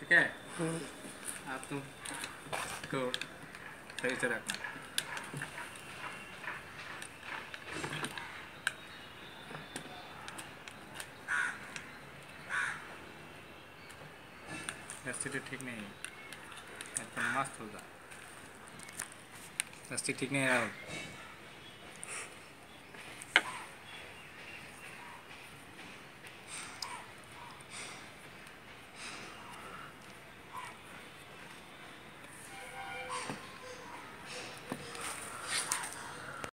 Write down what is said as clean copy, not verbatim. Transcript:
ठीक है। आप तुम को सही से रखना। एसिड ठीक नहीं है, मस्त होगा। एसिड ठीक नहीं है।